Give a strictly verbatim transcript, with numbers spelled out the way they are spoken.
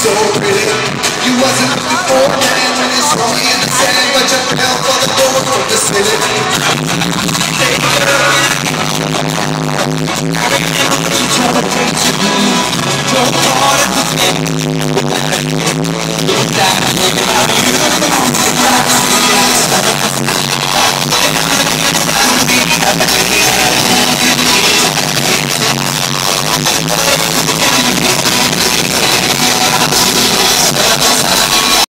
so pretty. You wasn't looking for a man when you saw me in the sand, but you fell for the door from the city.